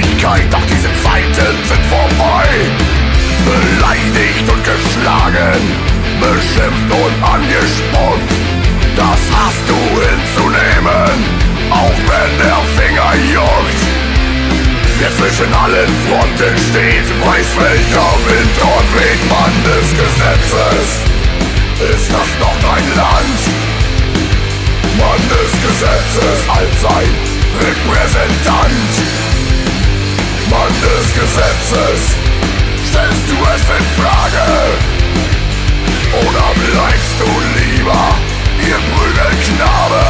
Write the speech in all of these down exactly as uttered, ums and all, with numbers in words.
Gerechtigkeit, doch diese Zeiten sind vorbei. Beleidigt und geschlagen, beschimpft und angespuckt, das hast du hinzunehmen, auch wenn der Finger juckt. Wer zwischen allen Fronten steht, weiß welcher Wind dort weht. Mann des Gesetzes, ist das noch dein Land? Mann des Gesetzes als sein Repräsentant. Mann des Gesetzes, stellst du es in Frage? Oder bleibst du lieber ihr Prügelknabe?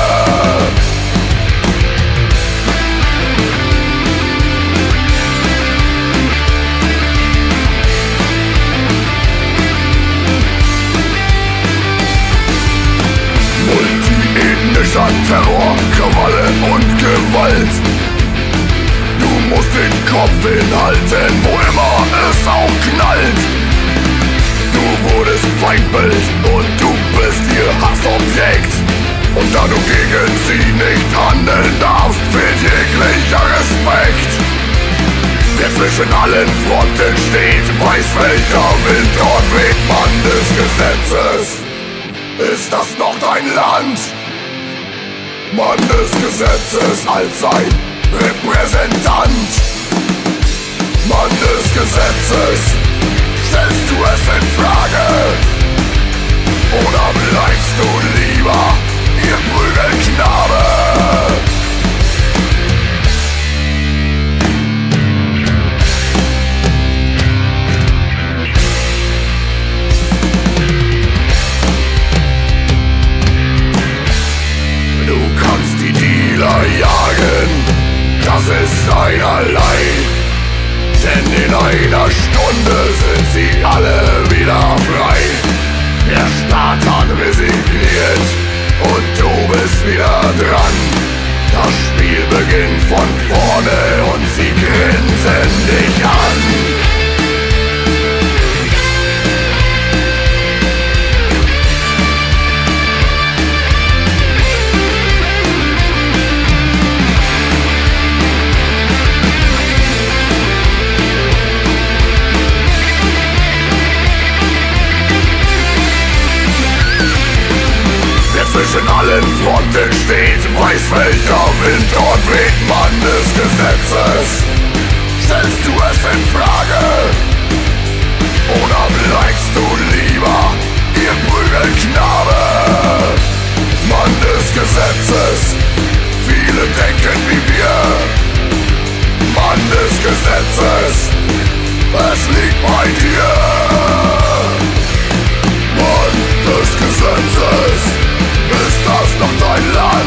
Multiethnischer Terror, Krawalle und Gewalt. Du musst den Kopf hinhalten, wo immer es auch knallt. Du wurdest Feindbild und du bist ihr Hassobjekt. Und da du gegen sie nicht handeln darfst, fehlt jeglicher Respekt. Wer zwischen allen Fronten steht, weiß welcher Wind dort weht. Mann des Gesetzes, ist das noch dein Land? Mann des Gesetzes als sein Repräsentant. Mann des Gesetzes, stellst du es in Frage? Oder bleibst du lieber ihr Prügelknabe? Du kannst die Dealer jagen, das ist einerlei. Denn in einer Stunde sind sie alle wieder frei. Der Staat hat resigniert und du bist wieder dran. Das Spiel beginnt von vorne und sie grinsen dich an. Zwischen allen Fronten steht, weiß welcher Wind dort weht. Mann des Gesetzes, stellst du es in Frage? Oder bleibst du lieber ihr Prügelknabe? Mann des Gesetzes, viele denken wie wir. Mann des Gesetzes, es liegt bei dir. Mann des Gesetzes, ist das noch dein Land?